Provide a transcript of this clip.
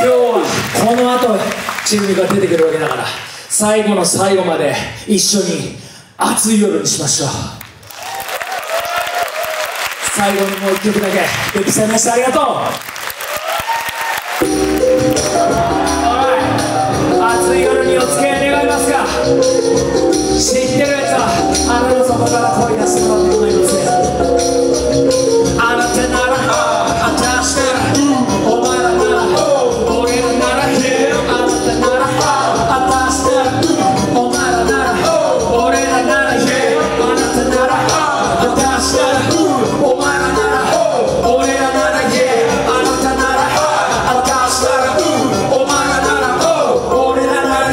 今日はこの後チームが出てくるわけだから、最後の最後まで一緒に熱い夜にしましょう。最後にもう一曲だけレップされました。ありがとう。熱い夜にお付き合い願いますが、知ってるやつはあなたの底から声出してもらってもらいますね。あなたなら私ならお前らなら俺らなら、あなたなら私ならお前らなら俺らなら、あなたなら私ならお前らなら俺らなら、あなたなら私ならお前らなら俺らなら、